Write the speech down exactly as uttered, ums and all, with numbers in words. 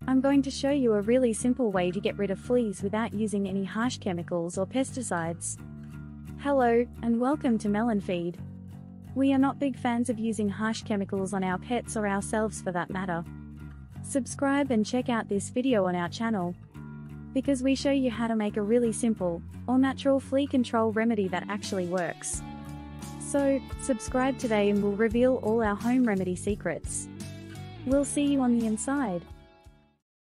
I'm going to show you a really simple way to get rid of fleas without using any harsh chemicals or pesticides. Hello, and welcome to Melon Feed. We are not big fans of using harsh chemicals on our pets or ourselves for that matter. Subscribe and check out this video on our channel, because we show you how to make a really simple, all-natural flea control remedy that actually works. So, subscribe today and we'll reveal all our home remedy secrets. We'll see you on the inside.